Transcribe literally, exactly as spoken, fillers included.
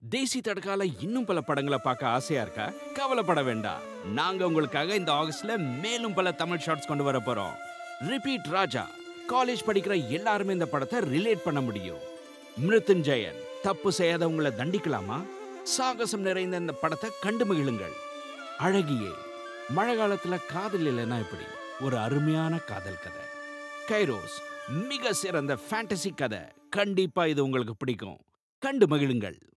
தேசி தடகால இன்னும் பல படங்களை பார்க்க ஆசையா இருக்கா? கவலைப்பட வேண்டாம். நாங்க உங்களுக்காக இந்த ஆகஸ்ட்ல மேலும் பல தமிழ் ஷார்ட்ஸ் கொண்டு வர போறோம். ரிப்பீட் ராஜா. காலேஜ் படிக்கிற எல்லாருமே இந்த படத்தை ரிலேட் பண்ண முடியும். மிருத்யுஞ்சயன். தப்பு செய்யாதவங்களை தண்டிக்கலாமா? சாகசம் நிறைந்த இந்த படத்தை கண்டு மகிழுங்கள். அழகியே. மழை காலத்துல காதல் இல்லைன்னா எப்படி? ஒரு அருமையான காதல் கதை. கைரோஸ். மிக சிறந்த ஃபேண்டசி கதை. கண்டிப்பா இது உங்களுக்கு பிடிக்கும். கண்டு மகிழுங்கள்.